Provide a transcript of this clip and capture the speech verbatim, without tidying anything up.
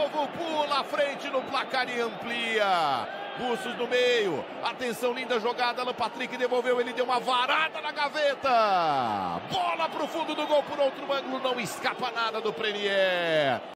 novo pula à frente no placar e amplia. Bustos no meio, atenção, linda jogada, Alan Patrick devolveu, ele deu uma varada na gaveta. Bola pro fundo do gol por outro ângulo, não escapa nada do Premier.